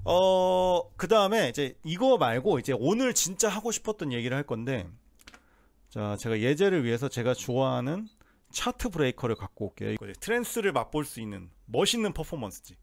그 다음에 이제 이거 말고 이제 오늘 진짜 하고 싶었던 얘기를 할 건데, 자, 제가 예제를 위해서 제가 좋아하는 차트 브레이커를 갖고 올게요. 이거 트랜스를 맛볼 수 있는 멋있는 퍼포먼스지.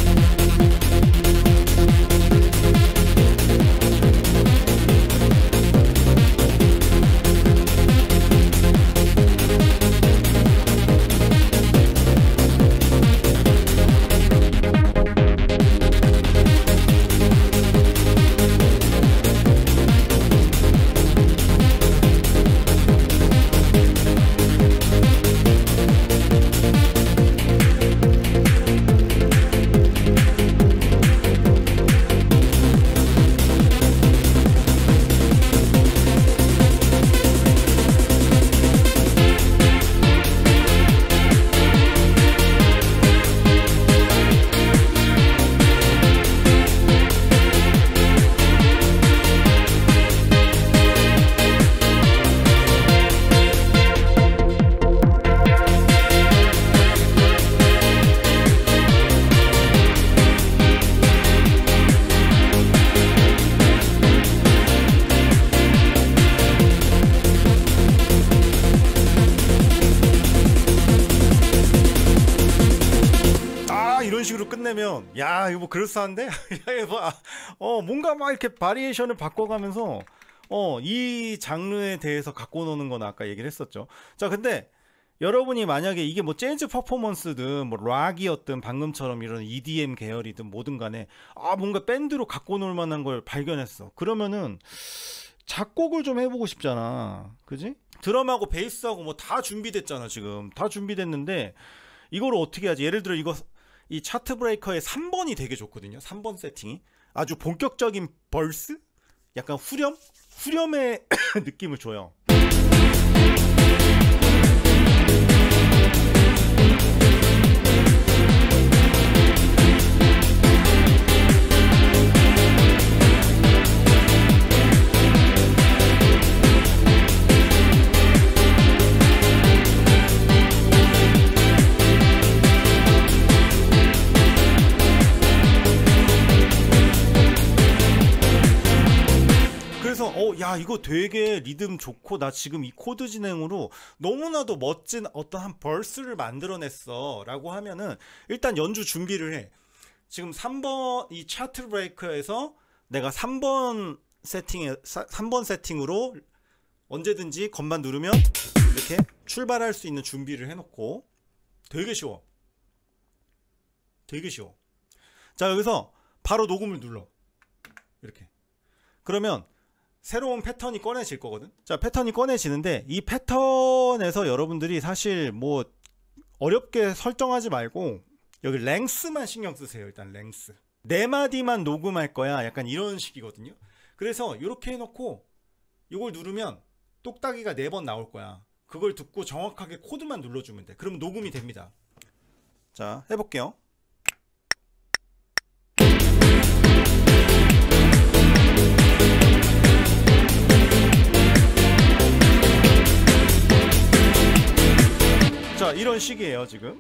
이런 식으로 끝내면 야 이거 뭐 그럴싸한데? 뭔가 막 이렇게 바리에이션을 바꿔가면서 이 장르에 대해서 갖고 노는 건 아까 얘기를 했었죠. 자, 근데 여러분이 만약에 이게 뭐 재즈 퍼포먼스든 뭐 락이었든 방금처럼 이런 EDM 계열이든 뭐든 간에 뭔가 밴드로 갖고 놀 만한 걸 발견했어. 그러면은 작곡을 좀 해보고 싶잖아. 그지? 드럼하고 베이스하고 뭐 다 준비됐잖아. 지금 다 준비됐는데 이걸 어떻게 하지? 예를 들어 이 차트 브레이커의 3번이 되게 좋거든요. 3번 세팅이 아주 본격적인 벌스? 약간 후렴의 느낌을 줘요. 야 이거 되게 리듬 좋고 나 지금 이 코드 진행으로 너무나도 멋진 어떤 한 벌스를 만들어냈어 라고 하면은 일단 연주 준비를 해. 지금 3번 이 차트 브레이커에서 내가 3번 세팅으로 언제든지 건반 누르면 이렇게 출발할 수 있는 준비를 해놓고. 되게 쉬워. 되게 쉬워. 자, 여기서 바로 녹음을 눌러. 이렇게. 그러면 새로운 패턴이 꺼내질 거거든. 자, 패턴이 꺼내지는데 이 패턴에서 여러분들이 사실 뭐 어렵게 설정하지 말고 여기 랭스만 신경 쓰세요. 일단 랭스 4마디만 녹음할 거야. 약간 이런 식이거든요. 그래서 이렇게 해놓고 이걸 누르면 똑딱이가 4번 나올 거야. 그걸 듣고 정확하게 코드만 눌러주면 돼. 그럼 녹음이 됩니다. 자, 해볼게요. 자, 이런 식이에요 지금.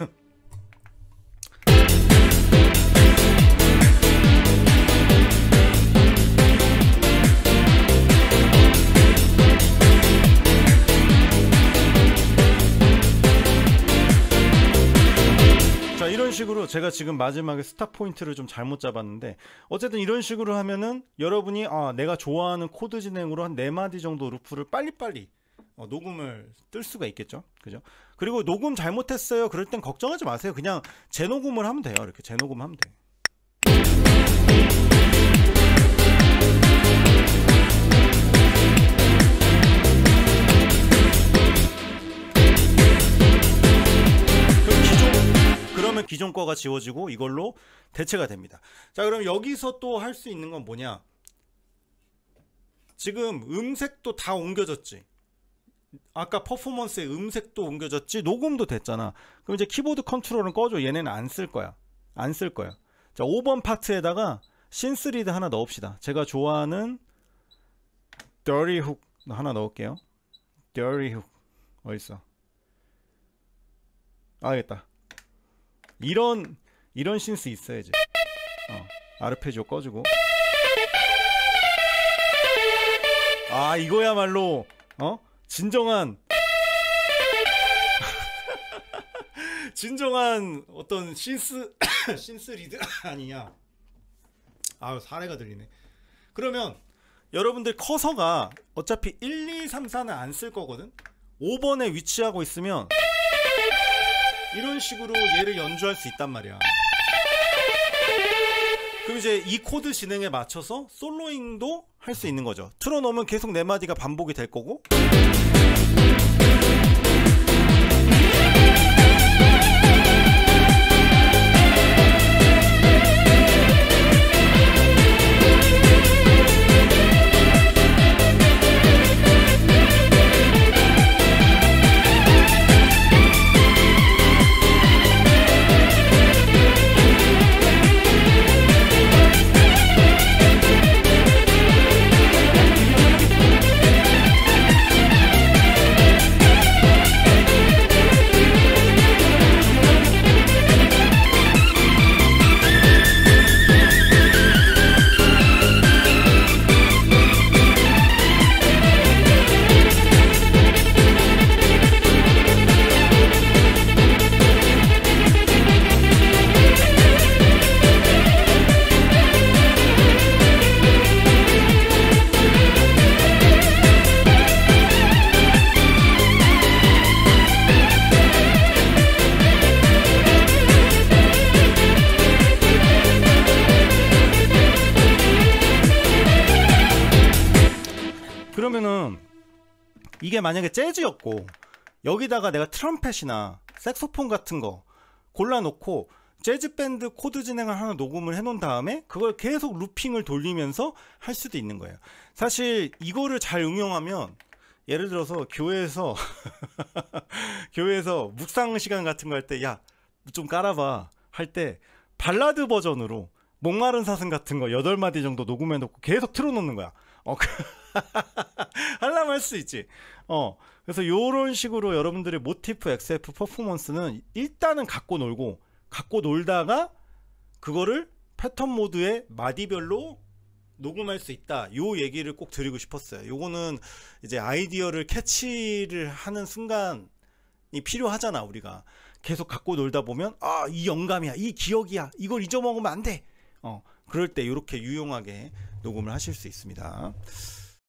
자, 이런 식으로 제가 지금 마지막에 스탑 포인트를 좀 잘못 잡았는데 어쨌든 이런 식으로 하면은 여러분이 내가 좋아하는 코드 진행으로 한 4마디 정도 루프를 빨리빨리 녹음을 뜰 수가 있겠죠. 그죠? 그리고 녹음 잘못했어요 그럴 땐 걱정하지 마세요. 그냥 재녹음을 하면 돼요. 이렇게 재녹음하면 돼. 그러면 기존 거가 지워지고 이걸로 대체가 됩니다. 자, 그럼 여기서 또 할 수 있는 건 뭐냐? 지금 음색도 다 옮겨졌지. 아까 퍼포먼스의 음색도 옮겨졌지. 녹음도 됐잖아. 그럼 이제 키보드 컨트롤은 꺼줘. 얘네는 안 쓸 거야. 안 쓸 거야. 자, 5번 파트에다가 신스리드 하나 넣읍시다. 제가 좋아하는 Dirty Hook 하나 넣을게요. Dirty Hook 어딨어? 알겠다. 이런 신스 있어야지. 아르페지오 꺼주고. 아 이거야말로 진정한 진정한 어떤 신스 리드 아니냐. 아유 사례가 들리네. 그러면 여러분들 커서가 어차피 1, 2, 3, 4는 안 쓸 거거든. 5번에 위치하고 있으면 이런 식으로 얘를 연주할 수 있단 말이야. 그럼 이제 이 코드 진행에 맞춰서 솔로잉도 할 수 있는 거죠. 틀어놓으면 계속 네 마디가 반복이 될 거고. 그러면은 이게 만약에 재즈였고 여기다가 내가 트럼펫이나 색소폰 같은 거 골라놓고 재즈 밴드 코드 진행을 하나 녹음을 해놓은 다음에 그걸 계속 루핑을 돌리면서 할 수도 있는 거예요. 사실 이거를 잘 응용하면 예를 들어서 교회에서 교회에서 묵상 시간 같은 거 할 때 야 좀 깔아봐 할 때 발라드 버전으로 목마른 사슴 같은 거 8마디 정도 녹음해 놓고 계속 틀어놓는 거야. 하려면 할 수 있지. 그래서 요런 식으로 여러분들의 모티프 XF 퍼포먼스는 일단은 갖고 놀다가 그거를 패턴 모드의 마디별로 녹음할 수 있다. 요 얘기를 꼭 드리고 싶었어요. 요거는 이제 아이디어를 캐치를 하는 순간이 필요하잖아. 우리가 계속 갖고 놀다 보면 아, 이 영감이야, 이 기억이야, 이걸 잊어먹으면 안 돼. 그럴 때 이렇게 유용하게 녹음을 하실 수 있습니다.